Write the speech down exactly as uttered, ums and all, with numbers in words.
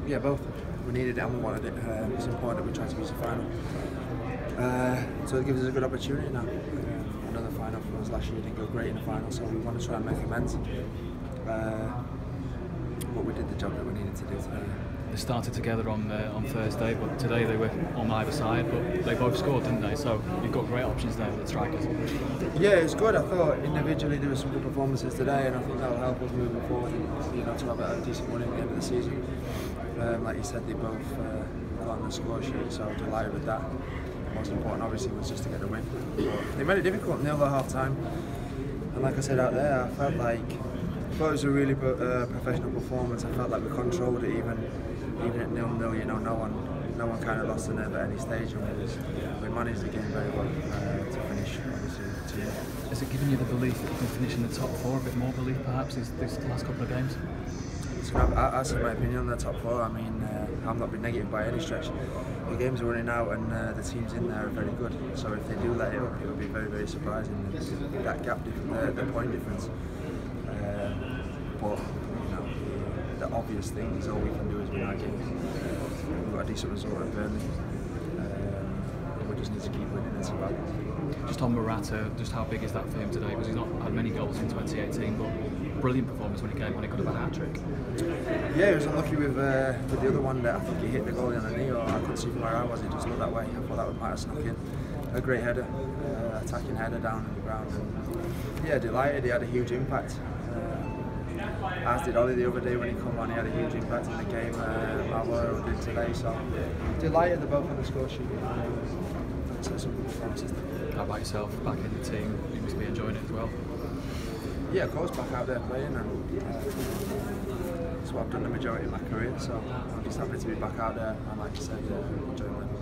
Yeah, both. We needed it and we wanted it. Um, it's important that we try to reach the final. Uh, so it gives us a good opportunity now. Um, another final for us last year didn't go great in the final, so we want to try and make amends. Uh, but we did the job that we needed to do today. They started together on uh, on Thursday, but today they were on either side, but they both scored, didn't they? So you've got great options there with the strikers. Yeah, it was good. I thought individually there were some good performances today, and I think that'll help us moving forward. And, you know, to have a decent win at the end of the season. Um, like you said, they both uh, got on the score sheet, so I'm delighted with that. Most important, obviously, was just to get the win. But they made it difficult, nil at half time, and like I said out there, I felt like I thought it was a really uh, professional performance. I felt like we controlled it even. Even at nil nil, you know, no one, no one kind of lost the nerve at any stage, and we, was, we managed the game very well uh, to finish. Obviously, to win. Has it given you the belief that you can finish in the top four? A bit more belief, perhaps, these, these last couple of games? So I, I said my opinion on the top four. I mean, uh, I'm not been negative by any stretch. The games are running out, and uh, the teams in there are very good. So if they do let it up, it would be very, very surprising. That gap, the, the point difference. Uh, but the obvious thing is all we can do is win our games. We've got a decent result at Burnley. Um, we just need to keep winning and survive. Just on Morata, just how big is that for him today? Because he's not had many goals in twenty eighteen, but brilliant performance when he came, when he could have had a hat-trick. Yeah, he was unlucky with, uh, with the other one that I think he hit the goalie on the knee, or I couldn't see from where I was, it just looked that way. I thought that might have snuck in. A great header, uh, attacking header down on the ground. And, yeah, delighted, he had a huge impact. As did Ollie the other day when he came on, he had a huge impact in the game. Uh, Malwell did today, so delighted they're both on the score sheet. So some good performances. How about yourself, back in the team? You must be enjoying it as well. Yeah, of course, back out there playing, and uh, that's what I've done the majority of my career. So I'm just happy to be back out there, and like you said, uh, enjoying it.